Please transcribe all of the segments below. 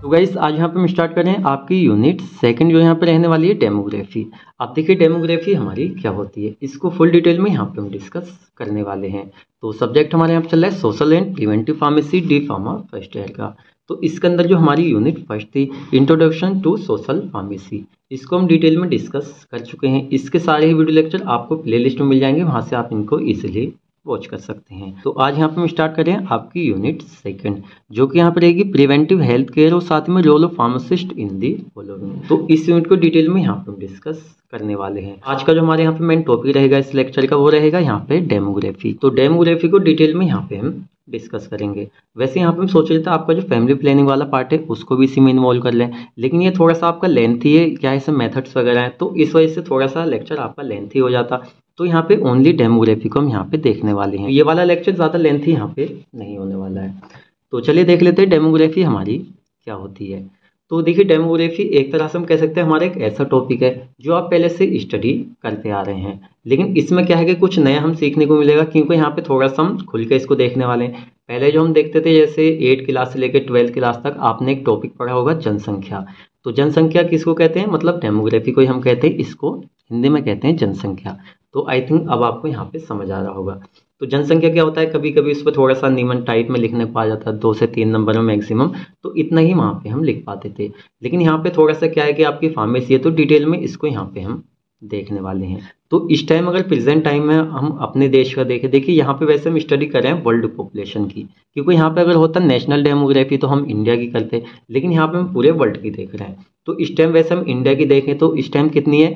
तो गाइस आज यहाँ पे हम स्टार्ट कर रहे हैं आपकी यूनिट सेकंड जो यहाँ पे रहने वाली है डेमोग्राफी। आप देखिए डेमोग्राफी हमारी क्या होती है, इसको फुल डिटेल में यहाँ पे हम डिस्कस करने वाले हैं। तो सब्जेक्ट हमारे यहाँ पे चल रहा है social and preventive pharmacy D pharma first year का। तो इसके अंदर जो हमारी यूनिट फर्स्ट थी इंट्रोडक्शन टू सोशल फार्मेसी, इसको हम डिटेल में डिस्कस कर चुके हैं। इसके सारे ही वीडियो लेक्चर आपको प्ले लिस्ट में मिल जाएंगे, वहाँ से आप इनको ईजिली वॉच कर सकते हैं। तो आज यहाँ पे हम स्टार्ट करें आपकी यूनिट सेकंड, जो कि यहाँ पे रहेगी प्रिवेंटिव हेल्थ केयर और साथ में role of pharmacist in the following. तो इस यूनिट को डिटेल में यहाँ पे हम डिस्कस करने वाले हैं। आज का जो हमारे यहाँ पे मेन टॉपिक रहेगा इस लेक्चर का वो रहेगा यहाँ पे डेमोग्राफी। तो डेमोग्राफी को डिटेल में यहाँ पे हम डिस्कस करेंगे। वैसे यहाँ पे हम सोच रहे थे आपका जो फैमिली प्लानिंग वाला पार्ट है उसको भी इसी में इन्वॉल्व कर लें, लेकिन ये थोड़ा सा आपका लेंथी है, क्या ऐसे मेथड्स वगैरह हैं, तो इस वजह से थोड़ा सा लेक्चर आपका लेंथी हो जाता। तो यहाँ पे ओनली डेमोग्राफी को हम यहाँ पे देखने वाले हैं। ये वाला लेक्चर ज़्यादा लेंथी यहाँ पे नहीं होने वाला है। तो चलिए देख लेते हैं डेमोग्राफी हमारी क्या होती है। तो देखिए डेमोग्राफी एक तरह से हम कह सकते हैं हमारा एक ऐसा टॉपिक है जो आप पहले से स्टडी करते आ रहे हैं, लेकिन इसमें क्या है कि कुछ नया हम सीखने को मिलेगा, क्योंकि यहाँ पे थोड़ा सा हम खुल के इसको देखने वाले हैं। पहले जो हम देखते थे जैसे 8 क्लास से लेकर 12 क्लास तक आपने एक टॉपिक पढ़ा होगा जनसंख्या। तो जनसंख्या किसको कहते हैं, मतलब डेमोग्राफी को ही हम कहते हैं, इसको हिंदी में कहते हैं जनसंख्या। तो आई थिंक अब आपको यहाँ पे समझ आ रहा होगा। तो जनसंख्या क्या होता है, कभी कभी उस पर थोड़ा सा नियमन टाइप में लिखने को आ जाता है, 2 से 3 नंबर में मैक्सिमम, तो इतना ही वहाँ पे हम लिख पाते थे। लेकिन यहाँ पे थोड़ा सा क्या है कि आपकी फार्मेसी है तो डिटेल में इसको यहाँ पे हम देखने वाले हैं। तो इस टाइम अगर प्रेजेंट टाइम में हम अपने देश का देखें, देखिए यहाँ पे वैसे हम स्टडी कर रहे हैं वर्ल्ड पॉपुलेशन की, क्योंकि यहाँ पे अगर होता नेशनल डेमोग्राफी तो हम इंडिया की करते, लेकिन यहाँ पे हम पूरे वर्ल्ड की देख रहे हैं। तो इस टाइम वैसे हम इंडिया की देखें तो इस टाइम कितनी है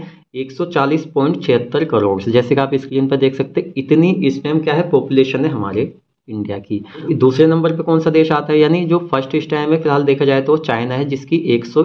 140.76 करोड़, जैसे कि आप स्क्रीन पर देख सकते हैं, इतनी इस टाइम क्या है पॉपुलेशन है हमारे इंडिया की। दूसरे नंबर पे कौन सा देश आता है, यानी जो फर्स्ट इस टाइम में फिलहाल देखा जाए तो चाइना है, जिसकी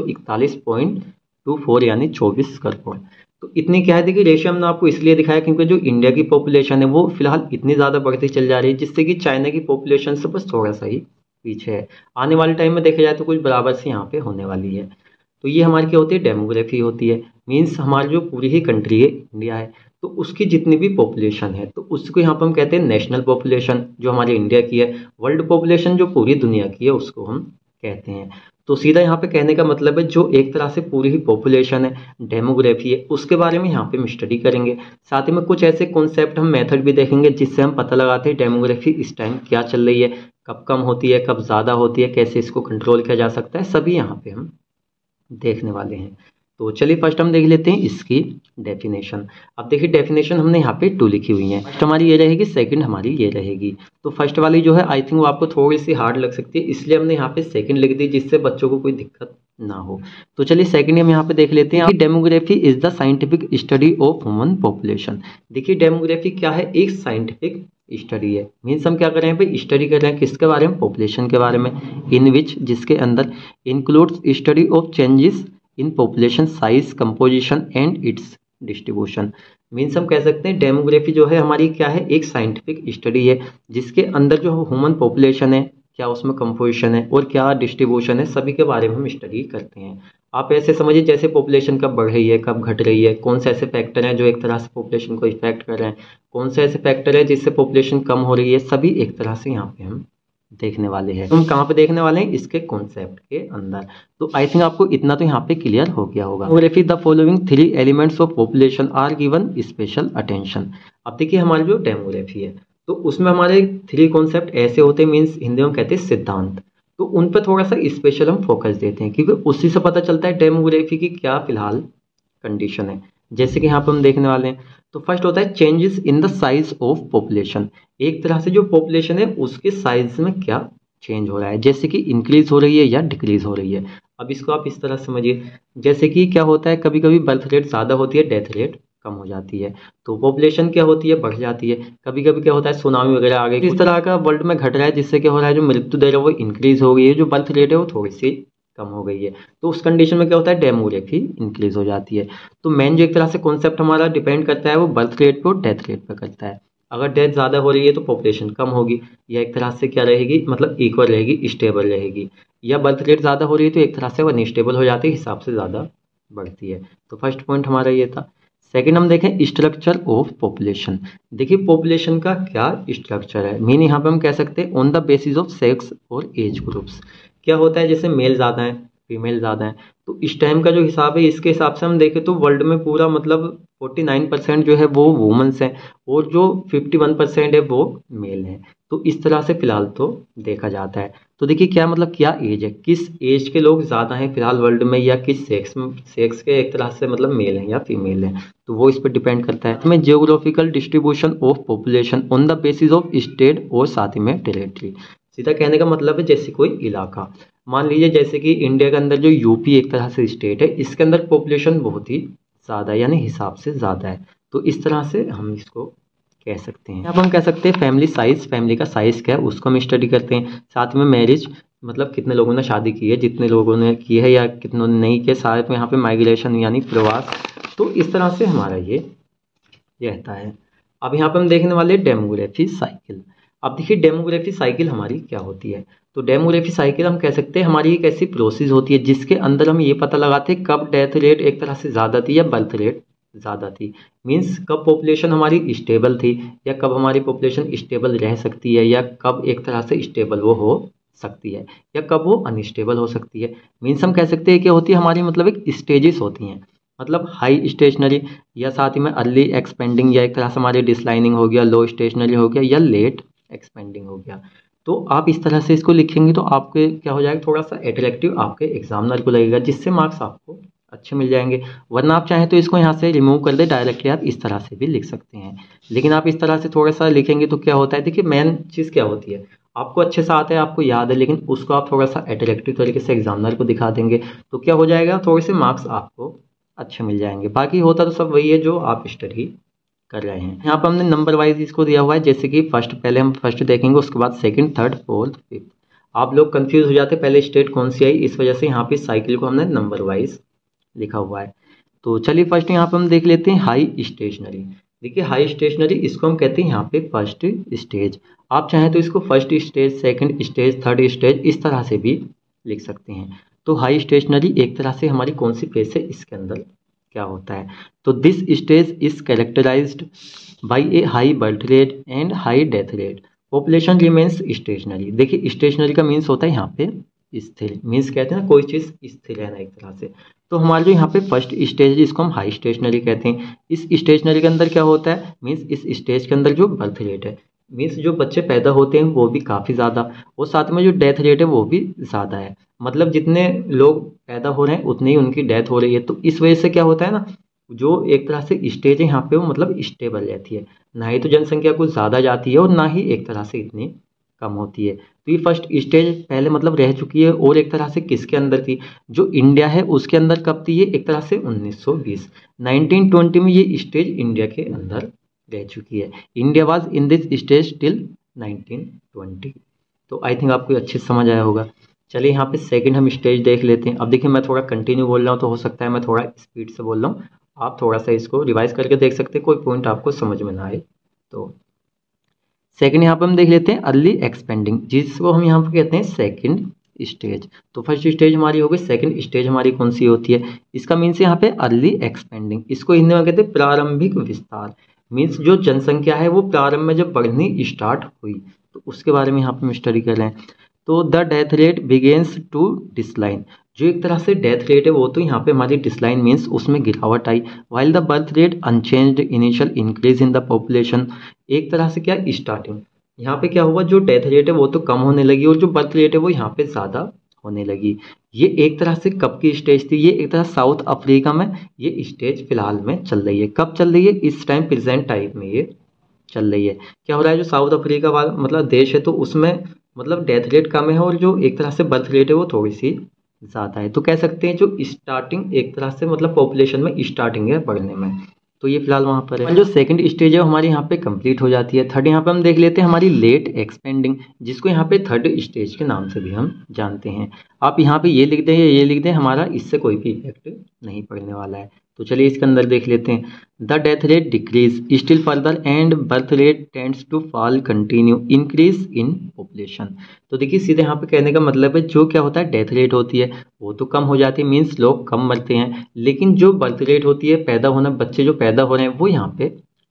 141.24 यानी 24 करोड़। तो इतनी क्या है, देखिए रेशियो हमने आपको इसलिए दिखाया क्योंकि जो इंडिया की पॉपुलेशन है वो फिलहाल इतनी ज़्यादा बढ़ती चल जा रही है, जिससे कि चाइना की पॉपुलेशन से बस थोड़ा सा ही पीछे है। आने वाले टाइम में देखा जाए तो कुछ बराबर से यहाँ पे होने वाली है। तो ये हमारी क्या होती है, डेमोग्राफी होती है। मीन्स हमारी जो पूरी ही कंट्री है इंडिया है, तो उसकी जितनी भी पॉपुलेशन है तो उसको यहाँ पर हम कहते हैं नेशनल पॉपुलेशन जो हमारी इंडिया की है। वर्ल्ड पॉपुलेशन जो पूरी दुनिया की है उसको हम कहते हैं। तो सीधा यहाँ पे कहने का मतलब है जो एक तरह से पूरी ही पॉपुलेशन है, डेमोग्राफी है, उसके बारे में यहाँ पे हम स्टडी करेंगे। साथ ही में कुछ ऐसे कॉन्सेप्ट हम मेथड भी देखेंगे जिससे हम पता लगाते हैं डेमोग्राफी इस टाइम क्या चल रही है, कब कम होती है, कब ज़्यादा होती है, कैसे इसको कंट्रोल किया जा सकता है, सभी यहाँ पे हम देखने वाले हैं। तो चलिए फर्स्ट हम देख लेते हैं इसकी डेफिनेशन। अब देखिए डेफिनेशन हमने यहाँ पे 2 लिखी हुई है, फर्स्ट हमारी ये रहेगी, सेकंड हमारी ये रहेगी। तो फर्स्ट वाली जो है आई थिंक वो आपको थोड़ी सी हार्ड लग सकती है, इसलिए हमने यहाँ पे सेकंड लिख दी जिससे बच्चों को कोई दिक्कत ना हो। तो चलिए सेकंड हम यहाँ पे देख लेते हैं। Demography is the scientific study of human population. देखिए डेमोग्राफी क्या है, एक साइंटिफिक स्टडी है। मीन्स हम क्या कर रहे हैं भाई, स्टडी कर रहे हैं किसके बारे में, पॉपुलेशन के बारे में। इन विच, जिसके अंदर includes study of changes in population size, composition and its distribution. Means हम कह सकते हैं डेमोग्राफी जो है हमारी क्या है, एक साइंटिफिक स्टडी है जिसके अंदर जो ह्यूमन पॉपुलेशन है, क्या उसमें कंपोजिशन है और क्या डिस्ट्रीब्यूशन है, सभी के बारे में हम स्टडी करते हैं। आप ऐसे समझिए जैसे पॉपुलेशन कब बढ़ रही है, कब घट रही है, कौन से ऐसे फैक्टर हैं जो एक तरह से पॉपुलेशन को इफेक्ट कर रहे हैं, कौन से ऐसे फैक्टर है जिससे पॉपुलेशन कम हो रही है, सभी एक तरह से यहाँ पे हम देखने वाले हैं। तो हम कहाँ पे देखने वाले हैं, इसके कॉन्सेप्ट के अंदर। तो आई थिंक आपको इतना तो यहाँ पे क्लियर हो गया होगा। Demography the following 3 elements of population are given special attention. अब देखिए हमारी जो डेमोग्राफी है तो उसमें हमारे 3 कॉन्सेप्ट ऐसे होते हैं, मीन्स हिंदी में कहते हैं सिद्धांत। तो उन पर थोड़ा सा स्पेशल हम फोकस देते हैं, क्योंकि उसी से पता चलता है डेमोग्राफी की क्या फिलहाल कंडीशन है। जैसे कि यहाँ पर हम देखने वाले हैं, तो फर्स्ट होता है changes in the size of population. एक तरह से जो पॉपुलेशन है उसके साइज में क्या चेंज हो रहा है, जैसे कि इंक्रीज हो रही है या डिक्रीज हो रही है। अब इसको आप इस तरह समझिए, जैसे कि क्या होता है, कभी कभी बर्थ रेट ज़्यादा होती है, डेथ रेट कम हो जाती है, तो पॉपुलेशन क्या होती है, बढ़ जाती है। कभी कभी क्या होता है, सुनामी वगैरह आ गई, इस तरह का वर्ल्ड में घट रहा है, जिससे क्या हो रहा है, जो मृत्यु दर है वो इंक्रीज हो गई है, जो बर्थ रेट है वो थोड़ी सी कम हो गई है। तो उस कंडीशन में क्या होता है, डेमोग्राफी इंक्रीज हो जाती है। तो मेन जो एक तरह से कॉन्सेप्ट हमारा डिपेंड करता है वो बर्थ रेट पे और डेथ रेट पे करता है। अगर डेथ ज़्यादा हो रही है तो पॉपुलेशन कम होगी, या एक तरह से क्या रहेगी, मतलब इक्वल रहेगी, स्टेबल रहेगी। या बर्थ रेट ज़्यादा हो रही है तो एक तरह से वो अनस्टेबल हो जाती है, हिसाब से ज़्यादा बढ़ती है। तो फर्स्ट पॉइंट हमारा ये था। सेकंड हम देखें स्ट्रक्चर ऑफ पॉपुलेशन। देखिए पॉपुलेशन का क्या स्ट्रक्चर है, मीन यहाँ पे हम कह सकते हैं on the basis of sex और एज ग्रुप्स। क्या होता है, जैसे मेल ज़्यादा है फीमेल ज़्यादा हैं। तो इस टाइम का जो हिसाब है इसके हिसाब से हम देखें तो वर्ल्ड में पूरा मतलब 49% जो है वो वुमेन्स हैं और जो 51% है वो मेल हैं। तो इस तरह से फिलहाल तो देखा जाता है। तो देखिए क्या मतलब क्या एज है, किस एज के लोग ज़्यादा हैं फिलहाल वर्ल्ड में, या किस सेक्स के एक तरह से मतलब मेल हैं या फीमेल हैं, तो वो इस पर डिपेंड करता है। में geographical distribution of population on the basis of state और साथ ही में टेरिटरी। सीधा कहने का मतलब है जैसे कोई इलाका, मान लीजिए जैसे कि इंडिया के अंदर जो यूपी एक तरह से स्टेट है, इसके अंदर पॉपुलेशन बहुत ही ज़्यादा यानी हिसाब से ज़्यादा है। तो इस तरह से हम इसको कह सकते हैं। अब हम कह सकते हैं फैमिली साइज, फैमिली का साइज क्या है उसको हम स्टडी करते हैं। साथ में मैरिज, मतलब कितने लोगों ने शादी की है, जितने लोगों ने की है या कितनों ने नहीं किया। साथ में यहाँ पे माइग्रेशन यानी प्रवास। तो इस तरह से हमारा ये रहता है। अब यहाँ पे हम देखने वाले डेमोग्राफी साइकिल। अब देखिए डेमोग्राफी साइकिल हमारी क्या होती है। तो डेमोग्राफी साइकिल हम कह सकते हैं हमारी एक ऐसी प्रोसेस होती है जिसके अंदर हम ये पता लगाते हैं कब डेथ रेट एक तरह से ज़्यादा थी या बर्थ रेट ज़्यादा थी। मीन्स कब पॉपुलेशन हमारी स्टेबल थी या कब हमारी पॉपुलेशन स्टेबल रह सकती है, या कब एक तरह से स्टेबल वो हो सकती है या कब वो अनस्टेबल हो सकती है। मीन्स हम कह सकते हैं कि होती है हमारी मतलब एक स्टेजेस होती हैं, मतलब हाई स्टेशनरी या साथ ही में अर्ली एक्सपेंडिंग, या एक तरह से हमारी डिसलाइनिंग हो गया, लो स्टेशनरी हो गया या लेट एक्सपेंडिंग हो गया। तो आप इस तरह से इसको लिखेंगे तो आपके क्या हो जाएगा, थोड़ा सा अट्रैक्टिव आपके एग्जामिनर को लगेगा, जिससे मार्क्स आपको अच्छे मिल जाएंगे। वरना आप चाहें तो इसको यहाँ से रिमूव कर दे डायरेक्टली, आप इस तरह से भी लिख सकते हैं। लेकिन आप इस तरह से थोड़ा सा लिखेंगे तो क्या होता है, देखिए मेन चीज़ क्या होती है, आपको अच्छे से आता है, आपको याद है, लेकिन उसको आप थोड़ा सा अट्रैक्टिव तरीके से एग्जामिनर को दिखा देंगे तो क्या हो जाएगा, थोड़े से मार्क्स आपको अच्छे मिल जाएंगे। बाकी होता तो सब वही है जो आप स्टडी कर रहे हैं। यहाँ पर हमने नंबर वाइज इसको दिया हुआ है, जैसे कि फर्स्ट, पहले हम फर्स्ट देखेंगे, उसके बाद सेकंड, थर्ड, फोर्थ, फिफ्थ। आप लोग कंफ्यूज हो जाते हैं पहले स्टेट कौन सी आई, इस वजह से यहाँ पे साइकिल को हमने नंबर वाइज लिखा हुआ है। तो चलिए फर्स्ट यहाँ पे हम देख लेते हैं हाई स्टेशनरी। देखिए हाई स्टेशनरी इसको हम कहते हैं यहाँ पे फर्स्ट स्टेज। आप चाहें तो इसको first stage, second stage, third stage इस तरह से भी लिख सकते हैं। तो हाई स्टेशनरी एक तरह से हमारी कौन सी फेज है, इसके अंदर क्या होता है। तो this stage is characterized by a high birth rate and high death rate, population remains stationary. देखिए स्टेशनरी का मीन्स होता है यहाँ पे स्थिर, मीन्स कहते हैं ना कोई चीज़ स्थिर है ना एक तरह से। तो हमारा जो यहाँ पे फर्स्ट स्टेज है इसको हम हाई स्टेशनरी कहते हैं। इस स्टेशनरी के अंदर क्या होता है, मीन्स इस स्टेज के अंदर जो बर्थ रेट है, मीन्स जो बच्चे पैदा होते हैं वो भी काफ़ी ज़्यादा, और साथ में जो डेथ रेट है वो भी ज़्यादा है। मतलब जितने लोग पैदा हो रहे हैं उतनी ही उनकी डेथ हो रही है। तो इस वजह से क्या होता है ना, जो एक तरह से स्टेज है यहाँ पे वो मतलब स्टेबल रहती है, ना ही तो जनसंख्या कुछ ज़्यादा जाती है और ना ही एक तरह से इतनी कम होती है। तो ये फर्स्ट स्टेज पहले मतलब रह चुकी है, और एक तरह से किसके अंदर थी, जो इंडिया है उसके अंदर कब थी ये, एक तरह से 1920 1920 में ये स्टेज इंडिया के अंदर रह चुकी है। India was in this stage till 1920। तो आई थिंक आपको अच्छे से समझ आया होगा। चलिए यहाँ पे सेकंड हम स्टेज देख लेते हैं। अब देखिए मैं थोड़ा कंटिन्यू बोल रहा हूँ तो हो सकता है मैं थोड़ा स्पीड से बोल रहा हूँ, आप थोड़ा सा इसको रिवाइज करके देख सकते हैं, कोई पॉइंट आपको समझ में ना आए तो। सेकंड यहाँ पे हम देख लेते हैं अर्ली एक्सपेंडिंग, जिसको हम यहाँ पे कहते हैं सेकंड स्टेज। तो फर्स्ट स्टेज हमारी हो गई, सेकंड स्टेज हमारी कौन सी होती है, इसका मीन्स यहाँ पे अर्ली एक्सपेंडिंग। इसको हिंदी में कहते हैं प्रारंभिक विस्तार। मीन्स जो जनसंख्या है वो प्रारंभ में जब बढ़नी स्टार्ट हुई, तो उसके बारे में यहाँ पे हम स्टडी कर रहे हैं। तो the death rate begins to decline, जो एक तरह से डेथ रेट है वो तो यहाँ पे हमारी डिसलाइन मीन्स उसमें गिरावट आई। While the birth rate unchanged initial increase in the population, एक तरह से क्या स्टार्टिंग यहाँ पे क्या हुआ, जो डेथ रेट है वो तो कम होने लगी और जो बर्थ रेट है वो यहाँ पे ज़्यादा होने लगी। ये एक तरह से कब की स्टेज थी, ये एक तरह साउथ अफ्रीका में ये स्टेज फिलहाल में चल रही है। कब चल रही है, इस टाइम प्रेजेंट टाइम में ये चल रही है। क्या हो रहा है, जो साउथ अफ्रीका वाला मतलब देश है तो उसमें मतलब डेथ रेट कम है और जो एक तरह से बर्थ रेट है वो थोड़ी सी ज़्यादा है। तो कह सकते हैं जो स्टार्टिंग एक तरह से मतलब पॉपुलेशन में स्टार्टिंग है बढ़ने में, तो ये फिलहाल वहाँ पर है। जो सेकंड स्टेज है वो हमारी यहाँ पे कंप्लीट हो जाती है। थर्ड यहाँ पे हम देख लेते हैं हमारी लेट एक्सपेंडिंग, जिसको यहाँ पे थर्ड स्टेज के नाम से भी हम जानते हैं। आप यहाँ पे ये लिख दें या ये लिख दें, हमारा इससे कोई भी इफेक्ट नहीं पड़ने वाला है। तो चलिए इसके अंदर देख लेते हैं। The death rate decrease still further and birth rate tends to fall continue increase in population. तो देखिए सीधे यहाँ पे कहने का मतलब है जो क्या होता है डेथ रेट होती है वो तो कम हो जाती है, मीन्स लोग कम मरते हैं, लेकिन जो बर्थ रेट होती है पैदा होना, बच्चे जो पैदा हो रहे हैं वो यहाँ पे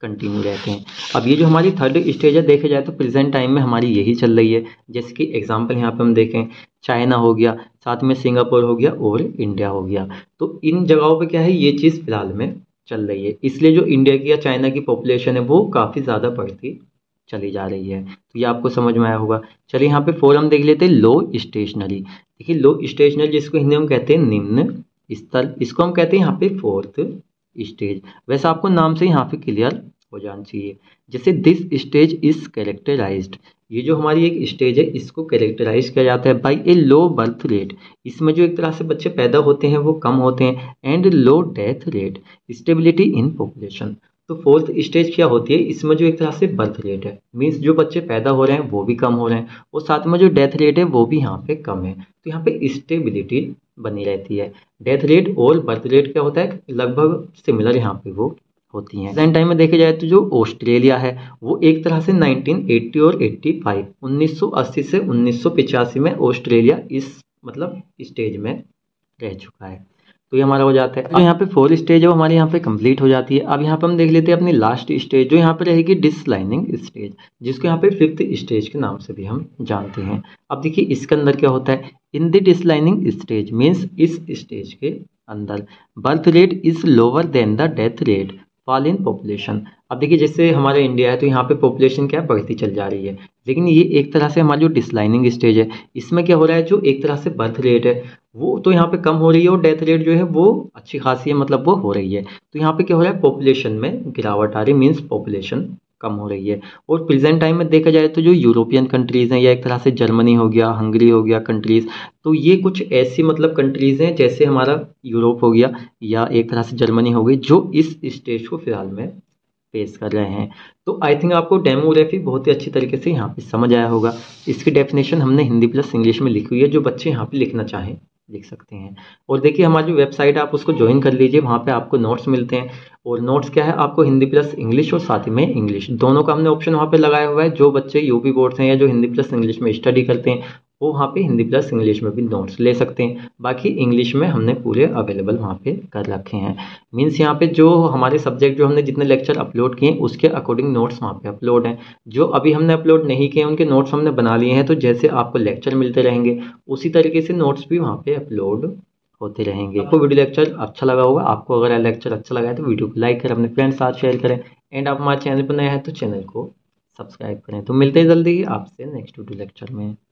कंटिन्यू रहते हैं। अब ये जो हमारी थर्ड स्टेज है, देखे जाए तो प्रेजेंट टाइम में हमारी यही चल रही है। जैसे कि एग्जांपल यहाँ पे हम देखें, चाइना हो गया, साथ में सिंगापुर हो गया और इंडिया हो गया। तो इन जगहों पे क्या है, ये चीज़ फिलहाल में चल रही है। इसलिए जो इंडिया की या चाइना की पॉपुलेशन है वो काफ़ी ज़्यादा बढ़ती चली जा रही है। तो ये आपको समझ में आया होगा। चलिए यहाँ पे फोर हम देख लेते हैं, लो स्टेशनरी। देखिए लो स्टेशनरी जिसको हिंदी में कहते हैं निम्न स्तर, इसको हम कहते हैं यहाँ पे फोर्थ स्टेज। वैसे आपको नाम से यहाँ पे क्लियर हो जाना चाहिए। जैसे दिस स्टेज इज कैरेक्टराइज्ड, ये जो हमारी एक स्टेज है इसको कैरेक्टराइज किया जाता है by a low birth rate, इसमें जो एक तरह से बच्चे पैदा होते हैं वो कम होते हैं, and low death rate, stability in population. तो फोर्थ स्टेज क्या होती है, इसमें जो एक तरह से बर्थ रेट है, मीन्स जो बच्चे पैदा हो रहे हैं वो भी कम हो रहे हैं, और साथ में जो डेथ रेट है वो भी यहाँ पे कम है। तो यहाँ पे स्टेबिलिटी बनी रहती है। डेथ रेट और बर्थ रेट क्या होता है, लगभग सिमिलर यहाँ पे वो होती हैं। प्रेजेंट टाइम में देखे जाए तो जो ऑस्ट्रेलिया है वो एक तरह से 1980 और 85 1980 से 1985 में ऑस्ट्रेलिया इस मतलब स्टेज में रह चुका है। तो ये हमारा हो जाता है। जो यहाँ पे फोर्थ स्टेज है वो हमारे यहाँ पे कंप्लीट हो जाती है। अब यहाँ पे हम देख लेते हैं अपनी लास्ट स्टेज, जो यहाँ पे रहेगी डिसलाइनिंग स्टेज, जिसको यहाँ पे फिफ्थ स्टेज के नाम से भी हम जानते हैं। अब देखिए इसके अंदर क्या होता है, in the declining stage means इस स्टेज के अंदर birth rate is lower than the death rate, fall in population. अब देखिए जैसे हमारा इंडिया है तो यहाँ पे पॉपुलेशन क्या है, बढ़ती चल जा रही है, लेकिन ये एक तरह से हमारी जो डिसलाइनिंग स्टेज है इसमें क्या हो रहा है, जो एक तरह से बर्थ रेट है वो तो यहाँ पे कम हो रही है, और डेथ रेट जो है वो अच्छी खासी है, मतलब वो हो रही है। तो यहाँ पे क्या हो रहा है, पॉपुलेशन में गिरावट आ रही है, मीन्स पॉपुलेशन कम हो रही है। और प्रेजेंट टाइम में देखा जाए तो जो यूरोपियन कंट्रीज़ हैं, या एक तरह से जर्मनी हो गया, हंगरी हो गया कंट्रीज़, तो ये कुछ ऐसी मतलब कंट्रीज़ हैं जैसे हमारा यूरोप हो गया या एक तरह से जर्मनी हो गई, जो इस स्टेज को फिलहाल में फेस कर रहे हैं। तो आई थिंक आपको डेमोग्राफी बहुत ही अच्छी तरीके से यहाँ पे समझ आया होगा। इसकी डेफिनेशन हमने हिंदी प्लस इंग्लिश में लिखी हुई है, जो बच्चे यहाँ पे लिखना चाहें लिख सकते हैं। और देखिए हमारी जो वेबसाइट है आप उसको ज्वाइन कर लीजिए, वहाँ पे आपको नोट्स मिलते हैं। और नोट्स क्या है, आपको हिंदी प्लस इंग्लिश और साथ में इंग्लिश दोनों का हमने ऑप्शन वहाँ पे लगाया हुआ है। जो बच्चे यूपी बोर्ड से हैं या जो हिंदी प्लस इंग्लिश में स्टडी करते हैं वो वहाँ पे हिंदी प्लस इंग्लिश में भी नोट्स ले सकते हैं। बाकी इंग्लिश में हमने पूरे अवेलेबल वहाँ पे कर रखे हैं। मीन्स यहाँ पे जो हमारे सब्जेक्ट जो हमने जितने लेक्चर अपलोड किए उसके अकॉर्डिंग नोट्स वहाँ पे अपलोड हैं। जो अभी हमने अपलोड नहीं किए उनके नोट्स हमने बना लिए हैं, तो जैसे आपको लेक्चर मिलते रहेंगे उसी तरीके से नोट्स भी वहाँ पे अपलोड होते रहेंगे। आपको वीडियो लेक्चर अच्छा लगा होगा। आपको अगर लेक्चर अच्छा लगा है तो वीडियो को लाइक करें, अपने फ्रेंड्स साथ शेयर करें, एंड आप हमारे चैनल पर नए हैं तो चैनल को सब्सक्राइब करें। तो मिलते हैं जल्दी ही आपसे नेक्स्ट वीडियो लेक्चर में।